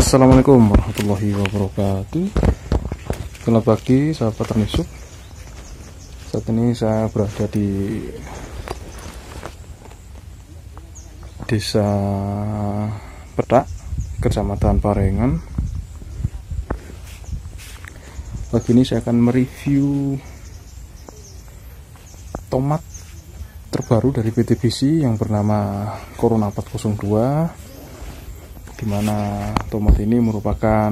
Assalamualaikum warahmatollahi wabarakatuh. Selamat pagi sahabat Ternisuk. Saat ini saya berada di Desa Petak, Kecamatan Parengan. Pagi ini saya akan mereview tomat terbaru dari PTBC yang bernama Corona 402, di mana tomat ini merupakan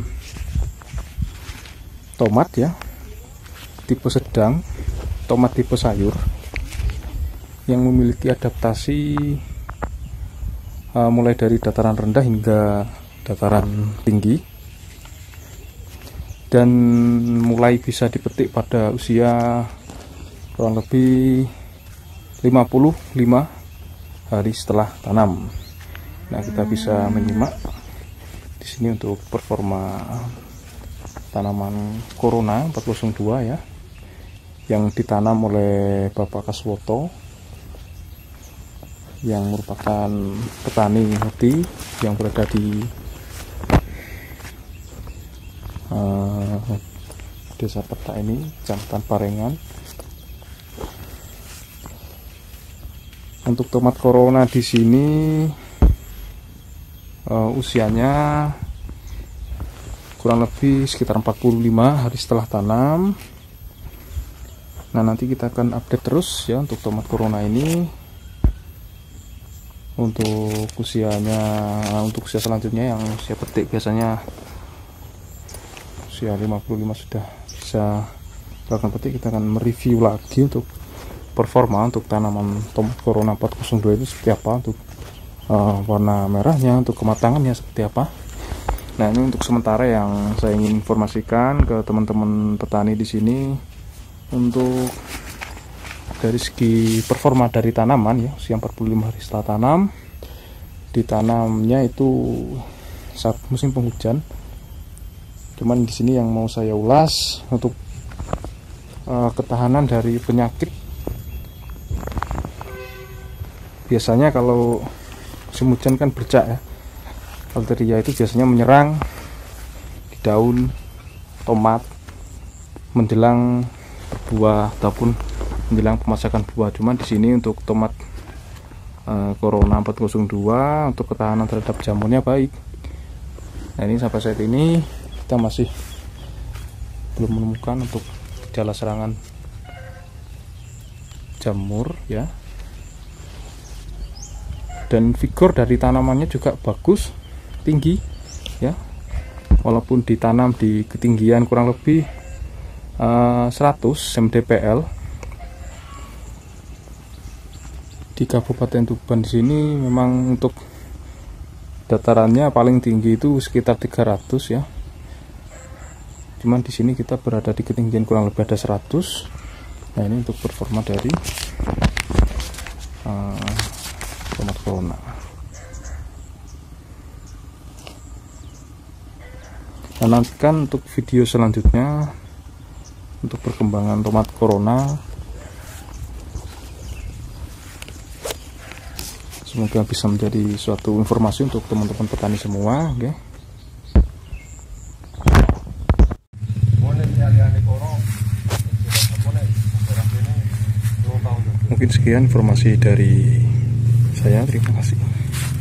tomat ya tipe sedang, tomat tipe sayur yang memiliki adaptasi mulai dari dataran rendah hingga dataran tinggi, dan mulai bisa dipetik pada usia kurang lebih 55 hari setelah tanam. Nah, kita bisa menyimak di sini untuk performa tanaman Corona 402 ya, yang ditanam oleh Bapak Kaswoto yang merupakan petani ngerti yang berada di Desa Petak ini, Kecamatan Parengan. Untuk tomat Corona di sini usianya kurang lebih sekitar 45 hari setelah tanam. Nah, nanti kita akan update terus ya untuk tomat Corona ini. Untuk usianya, untuk usia selanjutnya yang usia petik biasanya usia 55 sudah bisa melakukan petik, kita akan mereview lagi untuk performa untuk tanaman tomat Corona 402 itu seperti apa, untuk warna merahnya, untuk kematangannya seperti apa. Nah, ini untuk sementara yang saya ingin informasikan ke teman-teman petani di sini. Untuk dari segi performa dari tanaman ya, usia 45 hari setelah tanam, ditanamnya itu saat musim penghujan. Cuman di sini yang mau saya ulas untuk ketahanan dari penyakit. Biasanya kalau musim hujan kan bercak ya, Alteria itu biasanya menyerang di daun tomat menjelang berbuah ataupun menjelang pemasakan buah. Cuman di sini untuk tomat Corona 402 untuk ketahanan terhadap jamurnya baik. Nah, ini sampai saat ini kita masih belum menemukan untuk gejala serangan jamur ya. Dan vigor dari tanamannya juga bagus, tinggi ya, walaupun ditanam di ketinggian kurang lebih 100 mdpl. Di Kabupaten Tuban di sini memang untuk datarannya paling tinggi itu sekitar 300 ya. Cuman di sini kita berada di ketinggian kurang lebih ada 100. Nah, ini untuk performa dari tomat Corona. Nah, nantikan untuk video selanjutnya untuk perkembangan tomat Corona. Semoga bisa menjadi suatu informasi untuk teman-teman petani semua, okay? Mungkin sekian informasi dari saya, terima kasih.